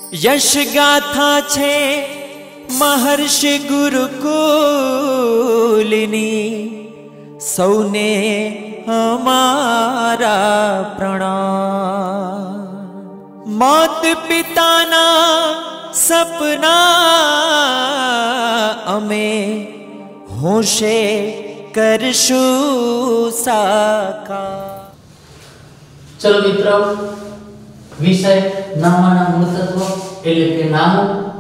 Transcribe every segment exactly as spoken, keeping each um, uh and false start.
यश गाथा छे महर्षि गुरुकुलनी सौने हमारा प्रणाम। मात पिताना सपना अमे होशे करशु साकार। चलो मित्रों, विषय नामाना मूल तत्व એટલે કે નામો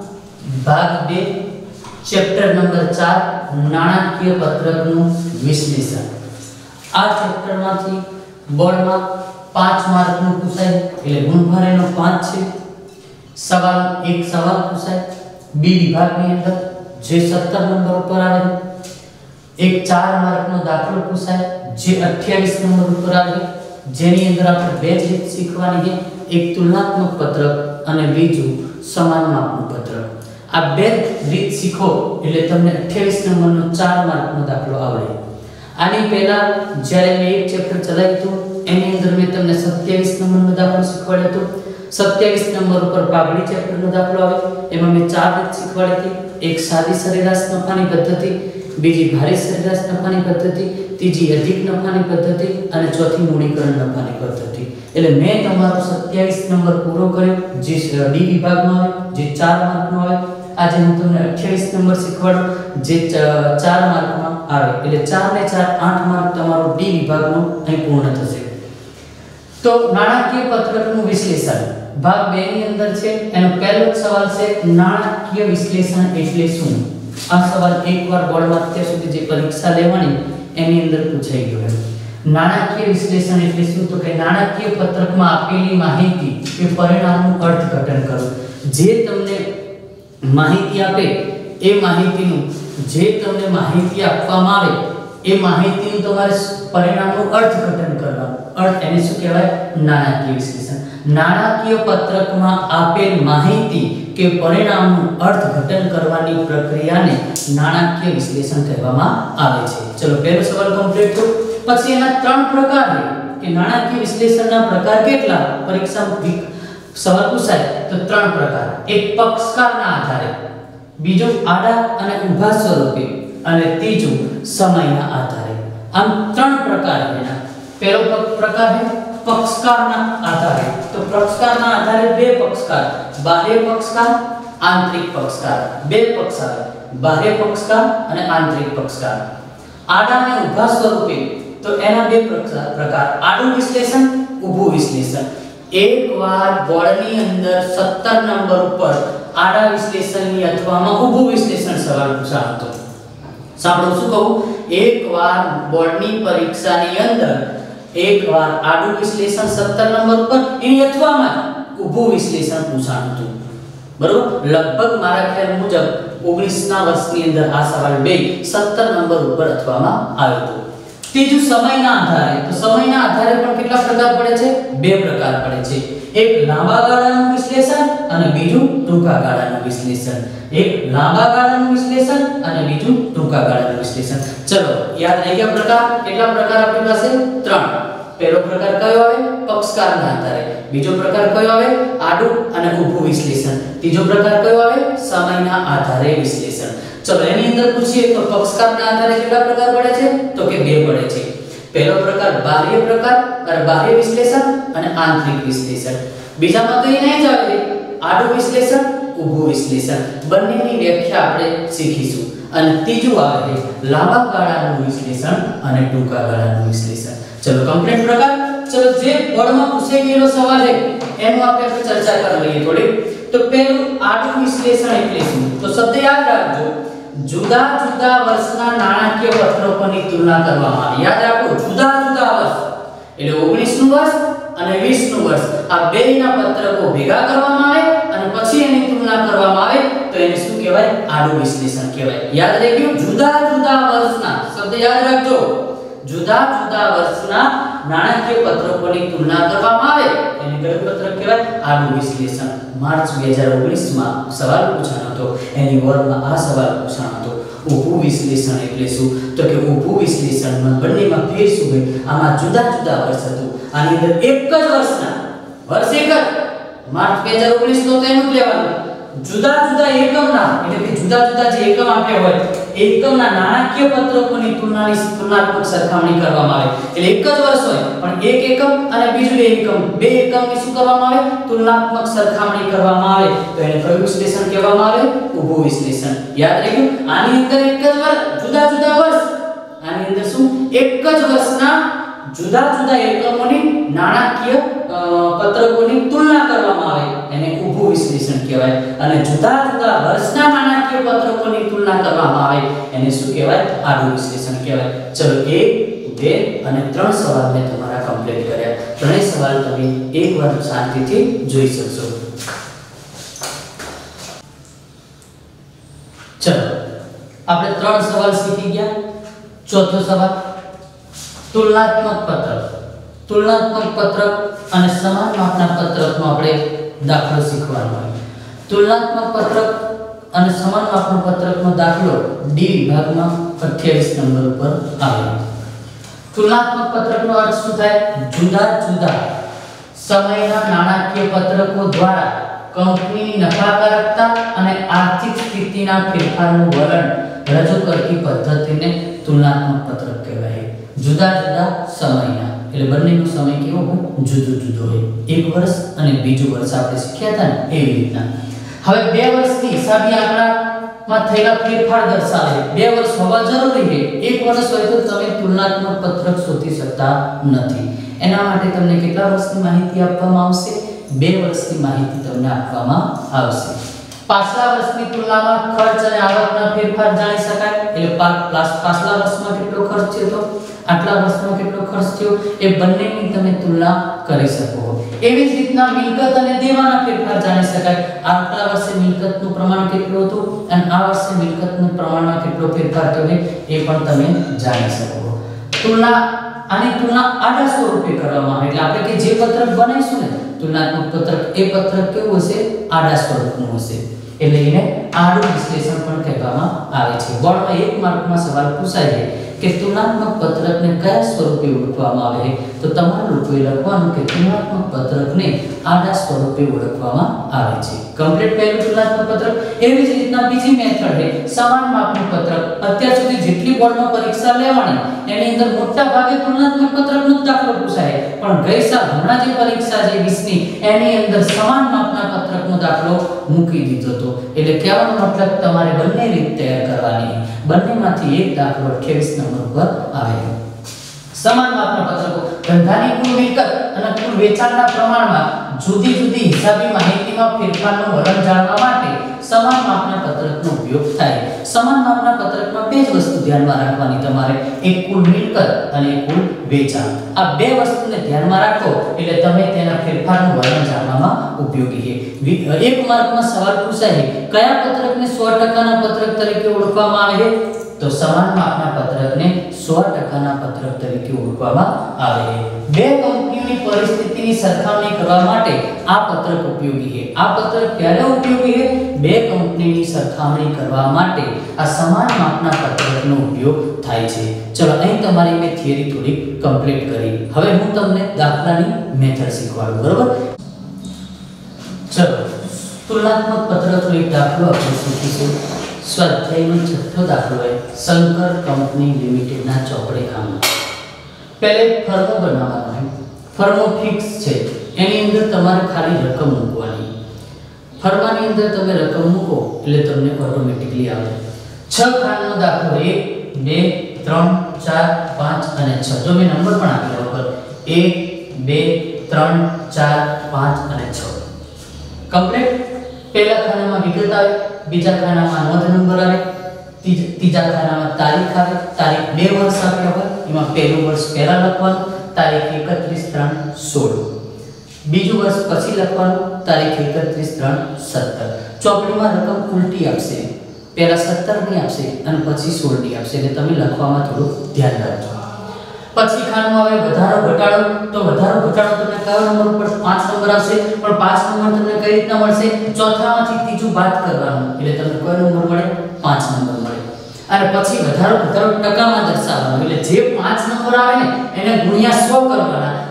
ભાગ બે ચેપ્ટર નંબર ચાર નાણાકીય પત્રકનું વિશ્લેષણ। આ ચેપ્ટરમાંથી બોર્ડમાં પાંચ માર્કનું પૂછાય એટલે ગુણભારેનો પાંચ છે। સવાલ એક સવાલ પૂછાય બી વિભાગની અંદર જે સત્તર નંબર ઉપર આવે। એક ચાર માર્કનો દાખલો પૂછાય જે અઠ્યાવીસ નંબર ઉપર આવે, જેની અંદર આપણે બે રીત શીખવાની છે, એક તુલનાત્મક પત્રક અને બીજું સમાન માપનું પત્રક। આ બે રીત શીખો એટલે તમને અઠ્યાવીસ નંબરનો ચાર માર્કનો દાખલો આવડે। આની પહેલા જ્યારે મેં એક ચેપ્ટર ચલાવ્યું હતું એની અંદર મેં તમને સત્યાવીસ નંબરનો દાખલો શીખવાડ્યો હતો। સત્યાવીસ નંબર ઉપર પાઘડી ચેપ્ટરનો દાખલો આવે, એમાં મેં ચાર રીત શીખવાડી હતી। એક સાદી સરેરાશ નફાની પદ્ધતિ, બીજી ભારી સરેરાશ નફાની પદ્ધતિ, ત્રીજી અધિક નફાની પદ્ધતિ અને ચોથી મૂડીકરણ નફાની પદ્ધતિ। એટલે મેં તમારો સત્યાવીસ નંબર પૂરો કર્યો જે ડી વિભાગમાં આવે, જે ચાર માર્કનો આવે। આજે હું તમને અઠ્યાવીસ નંબર શીખવાડું જે ચાર માર્કમાં આવે, એટલે ચાર ને ચાર આઠ માર્ક તમારો ડી વિભાગનો અહીં પૂર્ણ થશે। તો નાણાકીય પત્રકનું વિશ્લેષણ ભાગ બે ની અંદર છે। એનો પહેલો સવાલ છે નાણાકીય વિશ્લેષણ એટલે શું। આ સવાલ એકવાર બોર્ડમાં અત્યાર સુધી જે પરીક્ષા લેવાની એની અંદર પૂછાઈ ગયો છે। નાણાકીય વિશ્લેષણ એટલે શું? તો કે નાણાકીય પત્રકમાં આપેલી માહિતી કે પરિણામનું અર્થઘટન કરો। જે તમને માહિતી આપે એ માહિતીનું જે તમને માહિતી આપવામાં આવે એ માહિતીનું તમારે પરિણામનું અર્થઘટન કરવાનું। અર્થ એને શું કહેવાય? નાણાકીય વિશ્લેષણ। નાણાકીય પત્રકમાં આપેલ માહિતી કે પરિણામનું અર્થઘટન કરવાની પ્રક્રિયાને નાણાકીય વિશ્લેષણ કહેવામાં આવે છે। ચલો પહેલો સવાલ કમ્પ્લીટ કરો। પછી એના ત્રણ પ્રકાર છે કે નાણાકીય વિશ્લેષણના પ્રકાર કેટલા પરીક્ષામાં સવાલ પૂછાય તો ત્રણ પ્રકાર। એક પક્ષકારના આધારે, બીજું આડા અને ઊભા સ્વરૂપે અને ત્રીજું સમયના આધારે। આમ ત્રણ પ્રકાર છે। પહેલો પ્રકાર છે પક્ષકારના આધારે। તો પક્ષકારના આધારે બે પક્ષકાર, બાહ્ય પક્ષકાર, આંતરિક પક્ષકાર, બે પક્ષ આવે, બાહ્ય પક્ષકાર અને આંતરિક પક્ષકાર। આડા અને ઊભા સ્વરૂપે તો એના બે પ્રકાર, આડું વિશ્લેષણ, ઊભું વિશ્લેષણ। એકવાર બોર્ડની અંદર સત્તર નંબર ઉપર આડા વિશ્લેષણની અથવામાં ઊભું વિશ્લેષણ સવાલ પૂછાયો હતો। સાંભળો શું કહું? એકવાર બોર્ડની પરીક્ષાની અંદર એકવાર આડું વિશ્લેષણ સત્તર નંબર ઉપર એની અથવામાં ઊભું વિશ્લેષણ પૂછાયું હતું, બરોબર? લગભગ મારા ખ્યાલ મુજબ ઓગણીસ ના વર્ષની અંદર આ સવાલ બે સત્તર નંબર ઉપર અથવામાં આવ્યો હતો। ત્રીજું સમયના આધારે। તો સમયના આધારે પણ કેટલા પ્રકાર પડે છે? બે પ્રકાર પડે છે। એક લાંબા ગાળાનું વિશ્લેષણ અને બીજું ટૂંકા ગાળાનું વિશ્લેષણ। એક લાંબા ગાળાનું વિશ્લેષણ અને બીજું ટૂંકા ગાળાનું વિશ્લેષણ। ચલો યાદ રહી ગયા પ્રકાર? કેટલા પ્રકાર આપણી પાસે? ત્રણ। પહેલો પ્રકાર કયો આવે? પક્ષકારના આધારે। બીજો પ્રકાર કયો આવે? આડું અને ઊભું વિશ્લેષણ। ત્રીજો પ્રકાર કયો આવે? સમયના આધારે વિશ્લેષણ। ચલો એની અંદર પૂછીએ તો પક્ષકારના આધારે કેટલા પ્રકાર પડે છે? તો કે બે પડે છે। પહેલો પ્રકાર બાહ્ય પ્રકાર અને બાહ્ય વિશ્લેષણ અને આંતરિક વિશ્લેષણ। બીજામાં તો એ નહીં જ આવે આડું વિશ્લેષણ, ઊભું વિશ્લેષણ। બંનેની વ્યાખ્યા આપણે શીખીશું। અને ત્રીજું આવે છે લાંબા ગાળાનું વિશ્લેષણ અને ટૂંકા ગાળાનું વિશ્લેષણ। ચલો કમ્પ્લીટ પ્રકાર। ચલો જે બોર્ડમાં પૂછાઈ ગયેલો સવાલ છે એનું આપણે ચર્ચા કરી લઈએ થોડી। તો પહેલું આડું વિશ્લેષણ એટલે શું? તો શબ્દ યાદ રાખજો, જુદા જુદા વર્ષના નાણાકીય પત્રકોની તુલના કરવામાં આવે। યાદ રાખો, જુદા જુદા વર્ષ એટલે ઓગણીસ નું વર્ષ અને વીસ નું વર્ષ, આ બેયના પત્રકો ભેગા કરવામાં આવે અને પછી એની તુલના કરવામાં આવે તો એને શું કહેવાય? આડું વિશ્લેષણ કહેવાય। યાદ રહી ગયું? જુદા જુદા વર્ષના, શબ્દ યાદ રાખજો, જુદા જુદા વર્ષના નાણાકીય પત્રકોની તુલના કરવામાં આવે એને કયું પત્રક કહેવાય? આડું વિશ્લેષણ। માર્ચ બે હજાર ઓગણીસ માં સવાલ પૂછાયો હતો, એની બોર્ડમાં આ સવાલ પૂછાયો હતો। ઊભું વિશ્લેષણ એટલે શું? તો કે ઊભું વિશ્લેષણમાં બંનેમાં ફેર શું હોય? આમાં જુદા જુદા વર્ષ હતું, આની અંદર એક જ વર્ષના વર્ષ એક જ માર્ચ બે હજાર ઓગણીસ નો તો એનું જ લેવાનું. જુદા જુદા એકમના એટલે કે જુદા જુદા જે એકમ આપ્યા હોય એકમના નાણાકીય પત્રકોની તુલનાની તુલનાત્મક સરખામણી કરવામાં આવે. એટલે એક જ વર્ષ હોય પણ એક એકમ અને બીજું એકમ બે એકમની શું કરવામાં આવે? તુલનાત્મક સરખામણી કરવામાં આવે. તો એને કયું વિશ્લેષણ કહેવામાં આવે? ઊભું વિશ્લેષણ. યાદ રાખ્યું? આની અંદર એક જ વર્ષ જુદા જુદા વર્ષ આની અંદર શું એક જ વર્ષના જુદા જુદા એકમોની નાણાકીય પત્રકોની તુલના કરવામાં આવે એને ઊભું વિશ્લેષણ કહેવાય. અને જુદા જુદા વર્ષના નાણાકીય પત્રકોની તુલના કરવામાં આવે એને શું કહેવાય? આડું વિશ્લેષણ કહેવાય. ચલો એક બે અને ત્રણ સવાલ મેં તમારા કમ્પ્લીટ કર્યા. ત્રણેય સવાલ તમે એકવાર શાંતિથી જોઈ શકશો. ચલો આપણે ત્રણ સવાલ શીખી ગયા. ચોથો સવાલ તુલનાત્મક પત્રક. તુલનાત્મક પત્રક અને સમાન માપના પત્રકનો આપણે દાખલો શીખવાનો હોય. તુલનાત્મક પત્રક અને સમાન માપના પત્રકનો દાખલો ડી વિભાગમાં અઠ્યાવીસ નંબર ઉપર આવે. તુલનાત્મક પત્રકનો અર્થ શું થાય? જુદા જુદા સમયના નાણાકીય પત્રકો દ્વારા કંપનીની નફાકારકતા અને આર્થિક સ્થિતિના ફેરફારનું વર્ણન રજૂ કરતી પદ્ધતિને તુલનાત્મક પત્રક કહેવાય. જુદા જુદા સમયના એટલે બંનેનો સમય કેવો હોય? જુદો જુદો હોય. એક વર્ષ અને બીજું વર્ષ આપણે શીખ્યા હતા ને એવી રીતના. હવે બે વર્ષની હિસાબી આંકડામાં થયેલા ફેરફાર દર્શાવે. બે વર્ષ હોવા જરૂરી છે. એક વર્ષ હોય તો તમે તુલનાત્મક પત્રક શોધી શકતા નથી. એના માટે તમને કેટલા વર્ષની માહિતી આપવામાં આવશે? બે વર્ષની માહિતી તમને આપવામાં આવશે. પાછલા વર્ષની તુલનામાં ખર્ચ અને આવકના ફેરફાર જાણી શકાય. એટલે પાછલા વર્ષમાં કેટલો ખર્ચ થયો તો આટલા વર્ષમાં કેટલો ખર્ચ થયો એ બંનેની તમે તુલના કરી શકો. એવી જ રીતના મિલકત અને દેવાના ફેરફાર જાણી શકાય. આટલા વર્ષે મિલકતનું પ્રમાણ કેટલું હતું અને આ વર્ષે મિલકતનું પ્રમાણમાં કેટલો ફેરફાર થયો એ પણ તમે જાણી શકો. તુલના આની તુલના આડા સ્વરૂપે કરવામાં આવે. એટલે આપણે કે જે પત્રક બનાવીશું ને તુલનાત્મક પત્રક એ પત્રક કેવું હશે? આડા સ્વરૂપનું હશે. એટલે એને આડું વિશ્લેષણ પણ કહેવામાં આવે છે. બોર્ડમાં એક માર્કમાં સવાલ પૂછાય છે કે તુલનાત્મક પત્રકને કયા સ્વરૂપે ઓળખવામાં આવે? તો તમારે લોકોએ લખવાનું કે તુલનાત્મક પત્રકને આડા સ્વરૂપે ઓળખવામાં આવે છે. કમ્પ્લીટ પહેલું તુલનાત્મક પત્રક. એવી જ રીતના બીજી મેથડ છે સમાન માપનું પત્રક. અત્યાર સુધી જેટલી બોર્ડમાં પરીક્ષા લેવાની એની અંદર મોટા ભાગે તુલનાત્મક પત્રકનો જ દાખલો પૂછાય. પણ ગઈ સાલ હમણાં જે પરીક્ષા છે વીસ ની એની અંદર સમાન માપના પત્રકનો દાખલો મૂકી દીધો હતો. એટલે કહેવાનો મતલબ તમારે બંને રીત તૈયાર કરવાની. બંનેમાંથી એક દાખલો અઠ્યાવીસ નંબર ઉપર આવે. સમાન માપના પત્રકો ધંધાની કુલ મિલકત અને કુલ વેચાણના પ્રમાણમાં જુદી જુદી હિસાબી માહિતીમાં ફેરફારનું વર્ણન જાણવા માટે સમાન માપના પત્રકનો ઉપયોગ થાય. સમાન માપના પત્રકમાં બે જ વસ્તુ ધ્યાનમાં રાખવાની તમારે. એક કુલ મિલકત અને એક કુલ વેચાણ. આ બે વસ્તુને ધ્યાનમાં રાખો એટલે તમે તેના ફેરફારનું વર્ણન જાણવામાં ઉપયોગી છે. એક માર્કમાં સવાલ પૂછાય કયા પત્રકને સો ટકા ના પત્રક તરીકે ઓળખવામાં આવે છે? તો સમાન માપના પત્રકને સો ટકા ના પત્રક તરીકે ઓળખવામાં આવે છે. બે કંપનીઓની પરિસ્થિતિની સરખામણી કરવા માટે આ પત્રક ઉપયોગી છે. આ પત્રક ક્યારે ઉપયોગી છે? બે કંપનીની સરખામણી કરવા માટે આ સમાન માપના પત્રકનો ઉપયોગ થાય છે. ચલો અહીં તમારી મેં થિયરી થોડી કમ્પ્લીટ કરી. હવે હું તમને દાખલાની મેથડ શીખવાડું. બરોબર? ચલો તુલનાત્મક પત્રકનો એક દાખલો આપણે શીખીશું. સ્વાધ્યાયનો છઠ્ઠો દાખલો છે શંકર કંપની લિમિટેડના ચોપડે ખાનું. પહેલે ફર્મો બનાવવાનો છે. ફર્મો ફિક્સ છે. એની અંદર તમારે ખાલી રકમ મૂકવાની. ફર્માની અંદર તમે રકમ મૂકો એટલે તમને ઓટોમેટિકલી આવે. છ ખાનનો દાખલો એક બે ત્રણ ચાર પાંચ અને છ. જો મેં નંબર પણ આપેલા ઉપર એક બે ત્રણ ચાર પાંચ અને છ. કમ્પ્લીટ. પહેલા ખાનામાં વિગત આવે, બીજા ખાનામાં નોંધ નંબર આવે, ત્રીજા ખાનામાં તારીખ આવે. તારીખ બે વર્ષ આપ્યા હોય એમાં પહેલું વર્ષ પહેલા લખવાનું, તારીખ એકત્રીસ ત્રણ સોળ. બીજું વર્ષ પછી લખવાનું, તારીખ એકત્રીસ ત્રણ સત્તર. ચોપડીમાં રકમ ઉલટી આપશે. પહેલા સત્તર ની આપશે અને પછી સોળ ની આપશે. એટલે તમે લખવામાં થોડું ધ્યાન રાખજો. પછી ખાનું આવે વધારો ઘટાડો. તો વધારો ઘટાડો તમને કયો નંબર ઉપર? પાંચ નંબર આવશે. પણ પાંચ નંબર તમને કઈ રીતના મળશે? ચોથામાંથી ત્રીજું બાદ કરવાનું એટલે તમને કયો નંબર મળે? પાંચ નંબર મળે. અને પછી વધારો ઘટાડો ટકામાં દર્શાવવાનો એટલે જે પાંચ નંબર આવે ને એને ગુણ્યા સો કરવાના અને ભાગ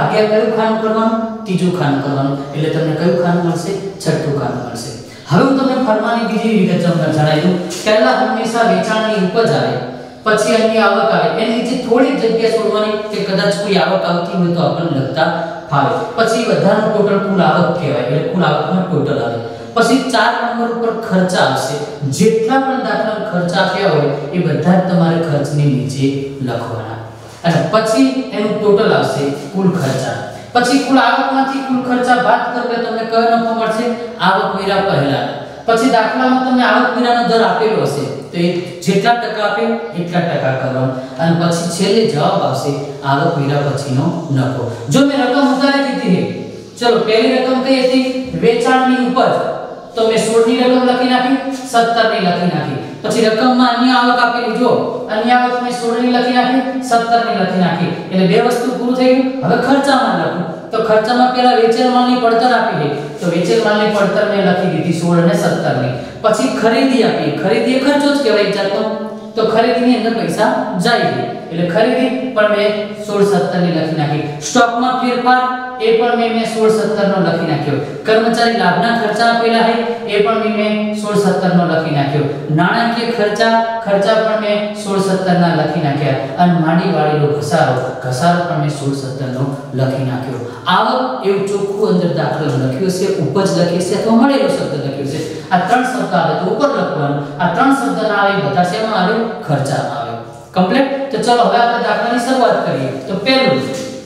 ભાગ્યા કયું ખાનું કરવાનું? ત્રીજું ખાનું કરવાનું. એટલે તમને કયું ખાનું મળશે? છઠ્ઠું ખાનું મળશે. હવે હું તમને ફરમાની બીજી વિગત જણાવી દઉં. પહેલા હંમેશા વેચાણની ઉપજ આવે, પછી અન્ય આવક આવે. એની નીચે થોડી જગ્યા છોડવાની કે કદાચ કોઈ આવક આવતી હોય તો આપણને લખતા ફાવે. પછી બધાનું ટોટલ કુલ આવક કહેવાય. એટલે કુલ આવકનો ટોટલ આવે. પછી ચાર નંબર ઉપર ખર્ચા આવશે. જેટલા પણ દાખલા ખર્ચા આપ્યા હોય એ બધા જ તમારે ખર્ચની નીચે લખવાના. અને પછી એનું ટોટલ આવશે કુલ ખર્ચા. પછી કુલ આવકમાંથી કુલ ખર્ચા બાદ કરો એટલે તમને કયો નફો મળશે? આવક વેરા પહેલા. પછી દાખલામાં તમને આવક વેરાનો દર આપેલો હશે તો એ જેટલા ટકા આપે એટલા ટકા કરવાનું. અને પછી છેલ્લે જવાબ આવશે આવક વેરા પછીનો નફો. જો મેં રકમ ઉતારી દીધી છે, ચલો પહેલી રકમ કઈ હતી? વેચાણની ઉપજ. તો મેં સોળ ની રકમ લખી નાખી, સત્તર ની લખી નાખી. પછી રકમમાં અન્ય આવક આપેલી, જો અન્ય આવક મેં સોળ ની લખી નાખી, સત્તર ની લખી નાખી. એટલે બે વસ્તુ પૂરું થઈ ગયું. હવે ખર્ચામાં લખું તો ખર્ચામાં પહેલા વેચેલ માલની પડતર આપી છે તો વેચેલ માલની પડતર મેં લખી દીધી સોળ અને સત્તર ની. પછી ખરીદી આપી. ખરીદી એ ખર્ચો જ કહેવાય જાતનો. તો ખરીદીની અંદર પૈસા જાય છે એટલે ખરીદી પણ મેં સોળ સત્તર ની લખી નાખી. સ્ટોકમાં ફેરફાર એ પણ મેં મેં સોળ સત્તર નો લખી નાખ્યો. કર્મચારી લાભના ખર્ચા આપેલા છે એ પણ મેં મેં સોળ સત્તર નો લખી નાખ્યો. નાણાકીય ખર્ચા ખર્ચા પણ મેં સોળ સત્તર ના લખી નાખ્યા. અને માંડી વાળેલો ઘસારો ઘસારો પણ મેં સોળ સત્તર નો લખી નાખ્યો. આવક એવું ચોખ્ખું અંદર દાખલો લખ્યો છે, ઉપજ લખી છે અથવા મળેલો શબ્દ લખ્યો છે. આ ત્રણ શબ્દ આવે તો ઉપર લખવાનું. આ ત્રણ શબ્દ ના આવે બધા શેમાં આવે? ખર્ચામાં આવે. કમ્પ્લીટ. તો ચલો હવે આપણે દાખલાની શરૂઆત કરીએ. તો પહેલું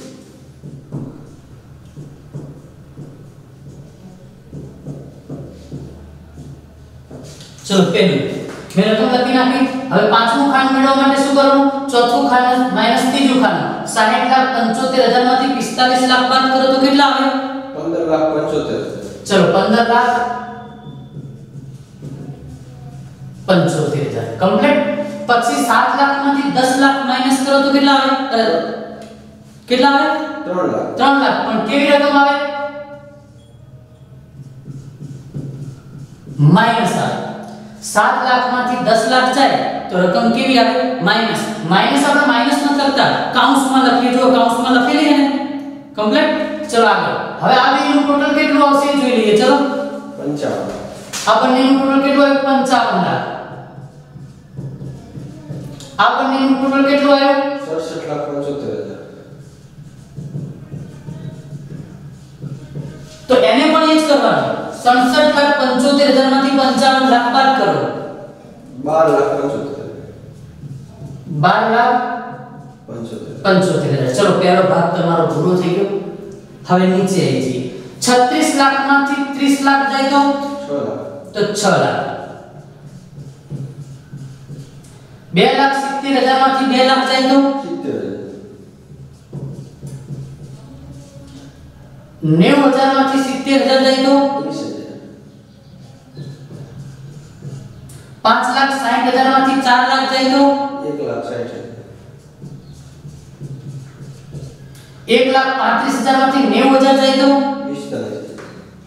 ચલો પહેલું મેં રકમ લખી નાખી. હવે પાંચમું ખાનું મેળવવા માટે શું કરવાનું? ચોથું ખાનું માઈનસ ત્રીજું ખાનું. સાઠ લાખ પંચોતેર હજાર માંથી પિસ્તાલીસ લાખ બાદ કરો તો કેટલા આવે? પંદર લાખ પંચોતેર. ચલો પંદર લાખ પંચોતેર હજાર કમ્પ્લીટ. પછી સાત લાખ માંથી દસ લાખ માઈનસ કરો તો કેટલા આવે? કેટલા આવે? ત્રણ લાખ. ત્રણ લાખ. પણ કેવી રકમ આવે? માઈનસ આવે. સાત લાખ માંથી દસ લાખ જાય તો રકમ કેવી આવે? માઈનસ. માઈનસ આપણે માઈનસ ન કરતા કૌંસમાં લખીએ. જો કૌંસમાં લખેલી છે ને કમ્પ્લીટ. ચલો આગળ. હવે આ બેનું ટોટલ કેટલું આવશે એ જોઈ લઈએ. ચલો પંચાવન. આ બંનેનું ટોટલ કેટલું આવ્યું? પંચાવન લાખ. આ બંનેનું ટોટલ કેટલું આવ્યું? સડસઠ લાખ પંચોતેર હજાર. તો એને પણ એ જ કરવાનું. સડસઠ લાખ પંચોતેર હજાર માંથી પંચાવન લાખ બાદ કરો. બાર લાખ પંચોતેર. બાર લાખ પંચોતેર. પંચોતેર હજાર. ચલો પહેલો ભાગ તમારો પૂરો થઈ ગયો. હવે નીચે આવી જઈએ. છત્રીસ લાખ માંથી ત્રીસ લાખ જાય તો છ લાખ. તો છ લાખ. બે લાખ સિત્તેર હજાર માંથી બે લાખ જાય તો સિત્તેર હજાર. નેવું હજાર માંથી સિત્તેર હજાર જાય તો વીસ હજાર. પાંચ લાખ સાઠ હજાર માંથી ચાર લાખ જાય તો એક લાખ સાઠ હજાર. એક લાખ પાંત્રીસ હજાર માંથી નેવું હજાર જાય તો પિસ્તાલીસ હજાર.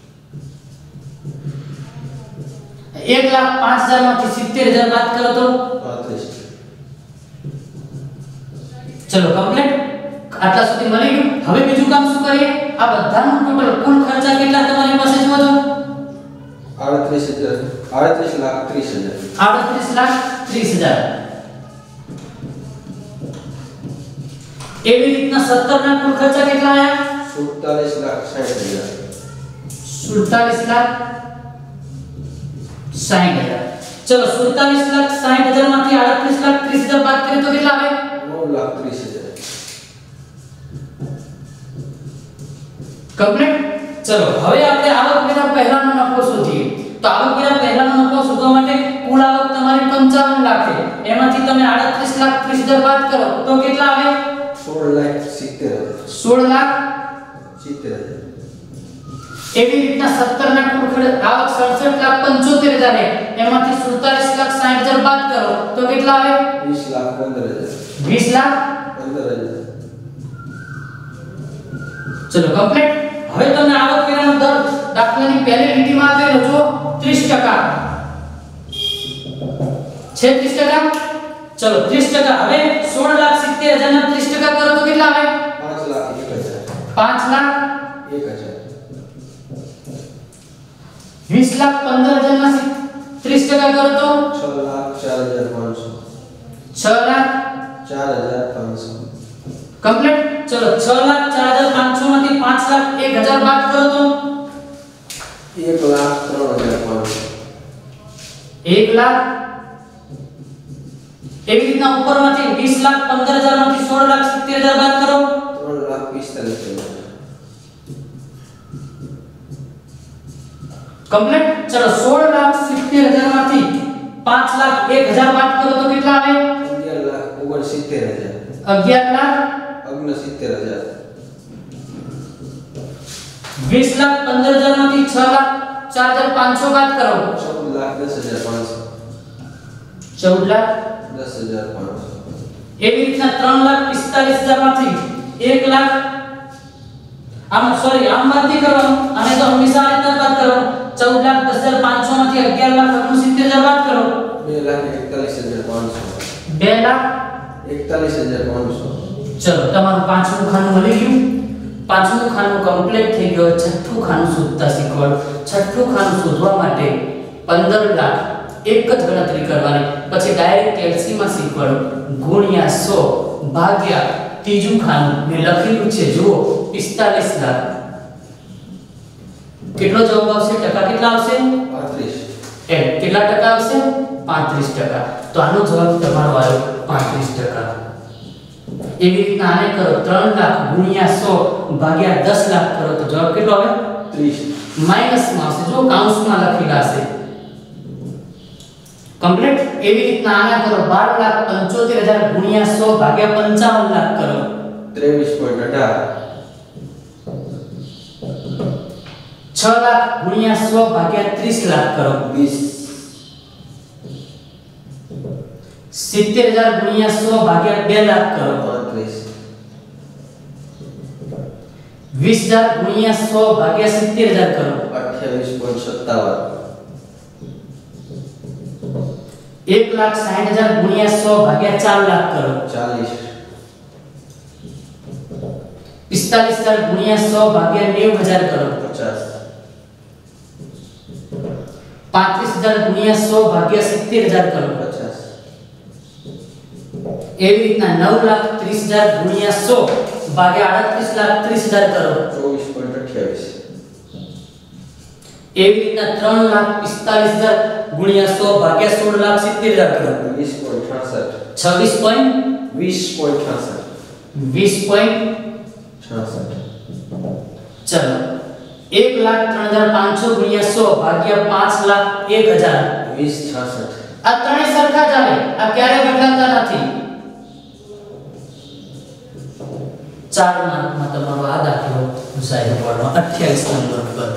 એક લાખ પાંચ હજાર માંથી સિત્તેર હજાર બાદ કરો તો પાંત્રીસ. ચલો કમ્પ્લીટ. આટલા સુધી મળી ગયું. હવે બીજું કામ શું કરીએ? આ બધાનું ટોટલ કુલ ખર્ચા કેટલા તમારી પાસે જુઓ તો આડત્રીસ હજાર. આડત્રીસ લાખ ત્રીસ હજાર. આડત્રીસ લાખ ત્રીસ હજાર. એવી રીતના સત્તર ના કુલ ખર્ચા કેટલા આયા? સુડતાલીસ લાખ સાઠ હજાર. સુડતાલીસ લાખ સાઠ હજાર. ચલો સુડતાલીસ લાખ સાઠ હજાર માંથી આડત્રીસ લાખ ત્રીસ હજાર બાદ કરીએ તો કેટલા આવે? નવ લાખ ત્રીસ હજાર. કમ્પ્લીટ. ચલો હવે આપણે આવક વેરા પહેલાનો નફો શોધીએ. તો આવક વેરા પહેલાનો નફો શોધવા માટે કુલ આવક તમારી પંચાવન લાખ છે. એમાંથી તમે આડત્રીસ લાખ ત્રીસ હજાર બાદ કરો તો કેટલા આવે? સોળ લાખ સિત્તેર હજાર. સોળ લાખ સિત્તેર હજાર. એવી રીતના સત્તર ના કુલ ખર્ચ આવક સડસઠ લાખ પંચોતેર હજાર છે. એમાંથી સુડતાલીસ લાખ સાઠ હજાર બાદ કરો તો કેટલા આવે? વીસ લાખ પંદર હજાર. વીસ લાખ પંદર હજાર. ચલો કમ્પ્લીટ. હવે તમને આવક વેરાનો દર દાખલાની પહેલી લીટીમાં આપેલો જો ત્રીસ ટકા છે. ત્રીસ ટકા. ચલો ત્રીસ ટકા. હવે સોળ લાખ સિત્તેર હજાર ના ત્રીસ ટકા કરો તો કેટલા આવે? પાંચ લાખ એક હજાર. पांच लाख एक हजार बीस लाख पंद्रह हजार में से तीस टका करो तो छह लाख चार हजार पाँच सौ छह लाख चार हजार पाँच सौ कंप्लीट। चलो छह लाख चार हजार पाँच सौ में थी पांच लाख एक हजार बात करो तो एक लाख तीन हजार पाँच सौ एक लाख एवी રીતના ઉપરમાંથી बीस લાખ पंद्रह हजार માંથી सोलह लाख सत्तर हजार बात करो तीन लाख पिस्तालीस हजार कंप्लीट। चलो सोलह लाख सत्तर हजार માંથી पांच लाख एक हजार बात करो तो कितना आवे अगियार लाख ओगणसित्तेर हजार अगियार लाख ओगणसित्तेर हजार बीस लाख पंद्रह हजार માંથી छह लाख चार हजार पाँच सौ बात करो चौदह लाख दस हजार पाँच सौ चौदह लाख दस हजार पाँच सौ एवी રીતના तीन लाख पिस्तालीस हजार માંથી एक लाख आम सॉरी आम बात नहीं करવાનું અને તો હંમેશા આ રીતના બાત કરવાનું चौदह लाख दस हजार पाँच सौ માંથી अगियार लाख ओगणसित्तेर हजार बात करो दो लाख इकतालीस हजार पाँच सौ दो लाख इकतालीस हजार पाँच सौ चलो તમારું પાંચમું ખાનું મળી ગયું પાંચમું ખાનું કમ્પ્લીટ થઈ ગયો છઠ્ઠું ખાનું શોધતા શીખવાડો છઠ્ઠું ખાનું શોધવા માટે पंद्रह लाख एक જ ગણતરી કરવાની પછી ડાયરેક્ટ એલસી માં શીખવાડો ગુણ્યા सौ ભાગ્યા ત્રીજું ખાનું મે લખેલું છે જુઓ पिस्तालीस लाख કેટલો જવાબ આવશે ટકા કેટલા આવશે पैंतीस એ કેટલા ટકા આવશે पैंतीस ટકા તો આનો જવાબ તમારો આવ્યો पैंतीस ટકા એવી રીતના આને કરો तीन लाख ગુણ્યા सौ ભાગ્યા दस लाख કરો તો જવાબ કેટલો આવે तीस માઈનસ માં આવશે જો કાઉન્સમાં લખેલા છે कंप्लीट એવી રીતના આના કરો बारह लाख पचहत्तर हजार ગુણ્યા सौ ભાગ્યા पचपन लाख કરો तेईस पॉइंट अठारह छह लाख गुणिया सौ भाग्या तीस लाख करो बीस सत्तर हजार गुणिया सौ भाग्या दो लाख करो पैंतीस बीस हजार गुणिया सौ भाग्या सत्तर हजार करो अट्ठाईस पॉइंट सत्तावन एक लाख साठ हजार गुणिया सौ भाग्या चार लाख करो चालीस पिस्तालीस हजार गुणिया सौ भाग्या नेव हजार करो पचास पैंतीस हजार गुणिया सौ भाग्या सत्तर हजार करो पचास एवी રીતના नौ लाख तीस हजार गुणिया सौ भाग्या अड़तीस लाख तीस हजार करो चौबीस पॉइंट अट्ठाईस एवी રીતના तीन लाख पिस्तालीस हजार गुणिया सौ भाग्या सोलह लाख सत्तर हजार करो बीस पॉइंट अड़सठ छब्बीस पॉइंट बीस पॉइंट अड़सठ बीस पॉइंट छाछठ चलो एक लाख तीन हजार पाँच सौ गुणिया सौ भाग्या पाँच लाख एक हजार बीस छाछठ आ ત્રણે સરખા જ આવે આ ક્યારે બદલાતા નથી चार मार्क માં તમારો આ દાખલો પૂછાય પડવાનો अट्ठाईस નંબર પર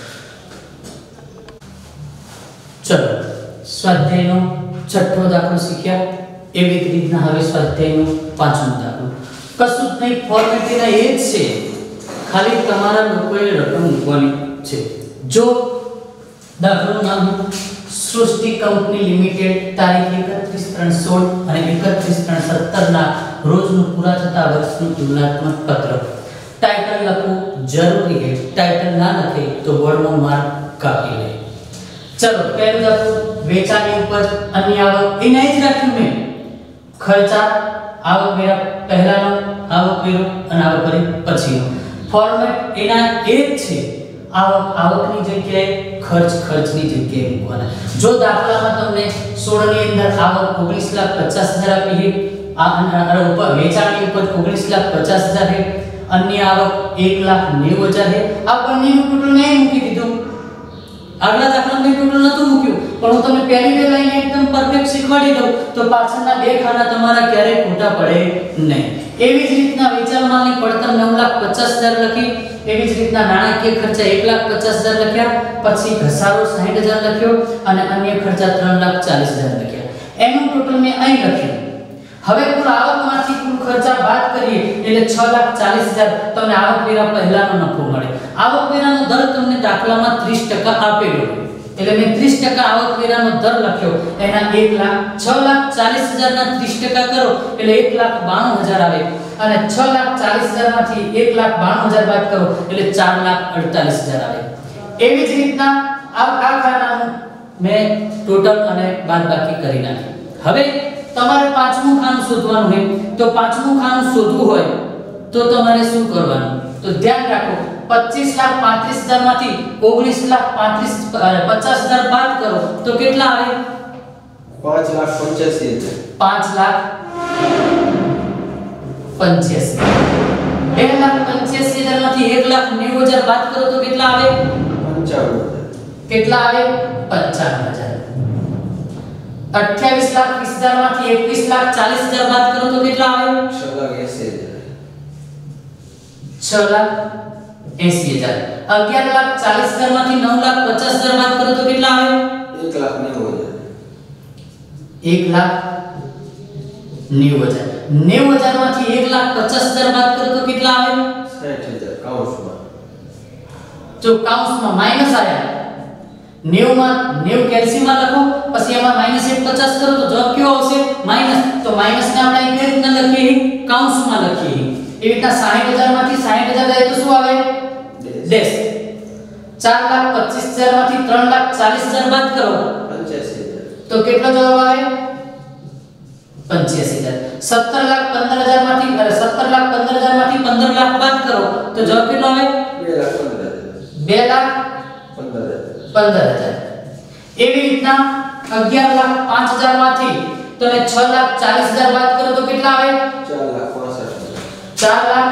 चलो સ્વાધ્યાયનો છઠ્ઠો દાખલો શીખ્યા એવી જ રીતના હવે સ્વાધ્યાયનો પાંચમો દાખલો કશું જ નહીં ફોર્મેટ એના એ જ છે ખાલી તમારા લોકોએ રકમ મૂકવાની છે જો દાખલાનું નામ સૃષ્ટિ કંપની લિમિટેડ તારીખ એકત્રીસ ત્રણ સોળ અને એકત્રીસ ત્રણ સત્તર ના રોજનું પૂરા થતા વર્ષનું તુલનાત્મક પત્ર ટાઇટલ લખવું જરૂરી છે ટાઇટલ ના લખે તો બોર્ડમાં માર્ક કાપી લે चलो पहले दाखलो वेचाणी उपज अन्य आवक ए नहीं ज राख्યું મે ખર્ચા આવક વેરા પહેલાનો આવક વેરો અને આવક વેરી પછીનો ફોર્મેટ એના એ જ છે આવક આવકની જગ્યાએ ખર્ચ ખર્ચની જગ્યાએ મૂકવાના જો દાખલામાં તમને सोलह ની અંદર આવક ઓગણીસ લાખ પચાસ હજાર આપી છે આ અને ઉપર વેચાણી ઉપજ ઓગણીસ લાખ પચાસ હજાર છે अन्य आवक एक लाख नब्बे हज़ार है આ બંનેનું ટોટલ નહીં મૂકી દીધું આગલા દાખલામાં ટોટલ નતું મૂક્યું પણ હું તમને પહેલી બે લાઈન એકદમ પરફેક્ટ શીખવાડી દઉં તો પાછળના બે ખાના તમારા ક્યારે ખોટા પડે નહીં એવી જ રીતના વેચાણ માલની પડતર नौ लाख पचास हज़ार લખી એવી જ રીતના નાણાકીય ખર્ચા एक लाख पचास हज़ार લખ્યા પછી ઘસારો साठ हज़ार લખ્યો અને અન્ય ખર્ચા तीन लाख चालीस हज़ार લખ્યા એનું ટોટલ મેં અહીં લખ્યું હવે કુલ આવકમાંથી કુલ ખર્ચા બાદ કરીએ એટલે छह लाख चालीस हज़ार તમને આવક વેરા પહેલાનો નફો મળે આવક વેરાનો દર તમને દાખલામાં तीस टका આપેલો એટલે મેં तीस टका આવક વેરાનો દર લખ્યો એના एक लाख छह लाख चालीस हज़ार ના तीस टका કરો એટલે एक लाख बानवे हज़ार આવે અને છ લાખ ચાલીસ હજાર માંથી એક લાખ બાણું હજાર બાદ કરો એટલે ચાર લાખ અડતાલીસ હજાર આવે। એવી જ રીતના આ આ ખાનાનું મેં ટોટલ અને બાદબાકી કરી નાખી। હવે તમારે પાંચમું ખાનું શોધવાનું હોય તો પાંચમું ખાનું શોધવું હોય તો તમારે શું કરવાનું? તો ધ્યાન રાખો પચીસ લાખ પાંત્રીસ હજાર માંથી ઓગણીસ લાખ પાંત્રીસ પચાસ હજાર બાદ કરો તો કેટલા આવે? पाँच लाख पंचासी हजार। पाँच लाख पंचासी। બે લાખ પંચ્યાસી હજાર માંથી એક લાખ નેવું હજાર બાદ કરો તો કેટલા આવે? पंचावन हजार। કેટલા આવે? પંચાવન હજાર। अट्ठाईस लाख बीस हजार માંથી એકવીસ લાખ ચાલીસ હજાર બાદ કરો તો કેટલા આવે? छह लाख अस्सी हजार। छह लाख अस्सी हजार। अगियार लाख चालीस हजार માંથી नौ लाख पचास हजार बात करो तो કેટલા આવે? एक लाख नेવું हजार। एक लाख नेવું हजार। नेવું हजार માંથી एक लाख पचास हजार बात करो तो કેટલા આવે? साठ हजार काउंसમાં। जो काउंसમાં माइनस आया नेવું માં नेવું કેલ્સીમાં લખો પછી એમાં માઈનસ એક પચાસ કરો તો જવાબ કેવો આવશે? માઈનસ। તો માઈનસ ને આપણે કેવી રીતના લખીએ? કાઉંસમાં લખીએ। એ રીતના સાઠ હજાર માંથી સાઠ હજાર જાય તો શું આવે? ડેશ। चार लाख पच्चीस हजार માંથી तीन लाख चालीस हजार बात करो पचासी हजार। तो કેટલો જવાબ આવે? पचासी हजार। सत्तर लाख पंद्रह हजार માંથી अरे सत्तर लाख पंद्रह हजार માંથી पंद्रह लाख बात करो तो जवाब કેટલો આવે? दो लाख पंद्रह हजार। दो लाख पंद्रह हजार। पंद्रह हजार। એવી રીતના अगियार लाख पाँच हजार માંથી તમે छह लाख चालीस हजार बात करो तो કેટલા આવે? चार लाख पैंसठ हजार। चार लाख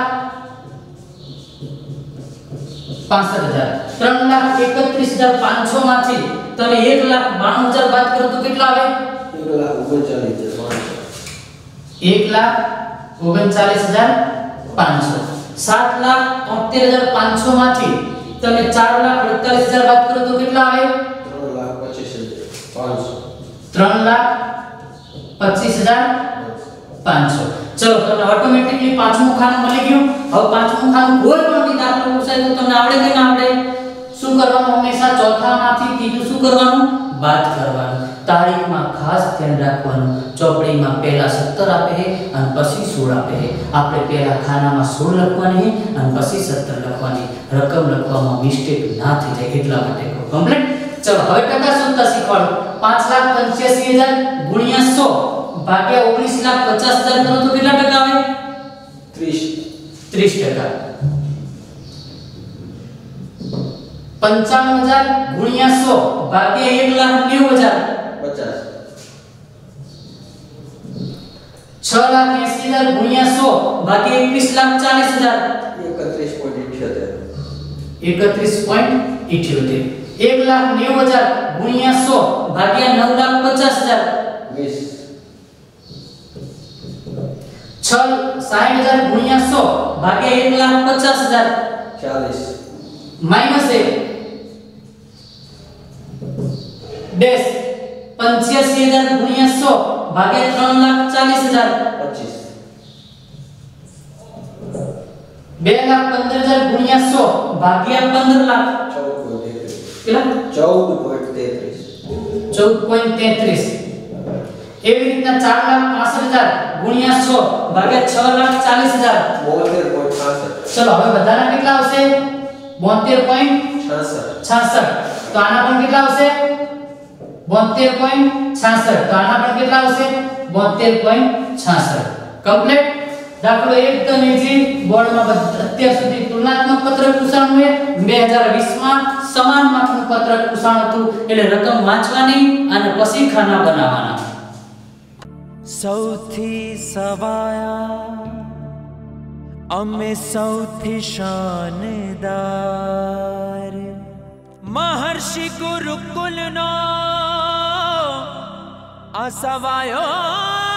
पैंसठ हजार। तीन लाख इकतीस हजार पाँच सौ માંથી તમે एक लाख बानवे हजार बात करो तो કેટલા આવે? एक लाख उनचालीस हजार पाँच सौ। एक लाख उनचालीस हजार पाँच सौ। सात लाख तोतेर हजार पाँच सौ માંથી તમે चार लाख अड़तालीस हजार बात करो तो કેટલા આવે? तीन लाख पच्चीस हजार पाँच सौ। तीन लाख पच्चीस हजार पाँच सौ। चलो તમને ઓટોમેટિકલી પાંચમું ખાનું મળી ગયું। હવે પાંચમું ખાનું કોઈ પણ બી દાખલો પૂછાય તો તમને આવડે કે ના આવડે? શું કરવાનું? હંમેશા ચોથામાંથી ત્રીજું શું કરવાનું? બાદ કરવાનું। તારીખમાં ખાસ ધ્યાન રાખવાનું। ચોપડીમાં પહેલા સત્તર આપે છે અને પછી સોળ આપે છે। આપણે પહેલા ખાનામાં સોળ લખવાની છે અને પછી સત્તર લખવાની। રકમ લખવામાં મિસ્ટેક ના થઈ જાય એટલા માટે કમ્પ્લીટ। ચલો હવે ટકા શોધતા શીખવાનું। पाँच लाख पचासी हजार गुणिया सौ भाग्या उन्नीस लाख पचास हजार करो तो कितना टका आवे? तीस। तीस टका। पंचावन हजार गुणिया सौ भाग्या एक लाख नेવું हजार पचास। छह लाख अस्सी हजार गुणिया सौ भाग्या इक्कीस लाख चालीस हजार इकतीस पॉइंट अठहत्तर। इकतीस पॉइंट अठहत्तर। एक लाख नेવું हजार गुणिया सौ भाग्या नौ लाख पचास हजार बीस। छह साठ हजार गुणिया सौ भाग्या एक लाख पचास हजार चालीस। माइनस एक डैश पंचासी हजार गुणिया सौ भाग्या तीन लाख चालीस हजार पच्चीस। दो लाख पंद्रह हजार गुणिया सौ भाग्या पंद्रह लाख चौदह पॉइंट तैंतीस। चौदह पॉइंट तैंतीस। एवी रीतना चार लाख पासठ हजार गुणिया सौ भाग्या छह लाख चालीस हजार बोतेर पॉइंट छियासठ। चलो હવે બધાના કેટલા આવશે? બોતેર પોઈન્ટ છાસઠ। તો આના પણ કેટલા આવશે? બોતેર પોઈન્ટ છાસઠ। તો આના પણ કેટલા આવશે? બોતેર પોઈન્ટ છાસઠ। કમ્પ્લીટ। દાખલો એકદમ ઈઝી। બોર્ડમાં અત્યાર સુધી તુલનાત્મક પત્રક પૂછાણું છે। બે હજાર વીસ માં સમાન માપનું પત્રક પૂછાણું હતું એટલે રકમ વાંચવાની અને પછી ખાના બનાવવાના। સૌથી સવાયા અમે સૌથી શાનદાર મહર્ષિ ગુરુકુલનો આ સવાયો